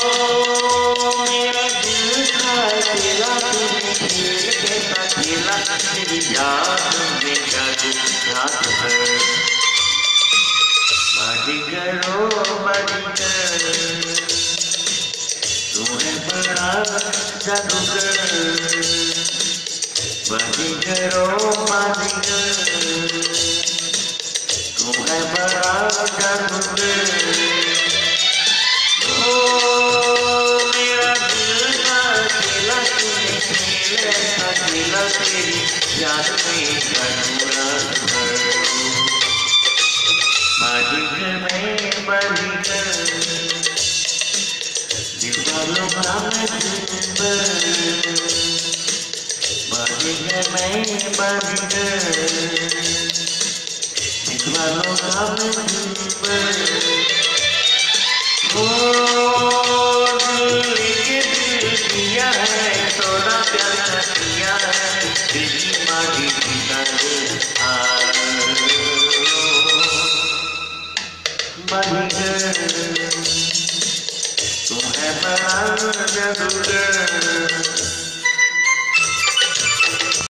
मेरा दिल था तेरा, तूने खेल कैसा खेला, तेरी याद में जागू रात भर। बाजीगर ओ बाजीगर, तू है बड़ा जादूगर। बाजीगर ओ बाजीगर, तू है बड़ा जादूगर। ओ मेरा दिल का खेला, तूने खेल ऐसा खेला, तेरी याद में जागू रात भर। बाजीगर मैं बाजीगर, दीवालों का मैं दिलबर। बाजीगर मैं बाजीगर, दीवालों का मैं दिलबर। ओ दिल के दिल दिया है, थोड़ा प्यार किया है, दिल की माटी पीता बाजीगर, तू है बड़ा जादूगर।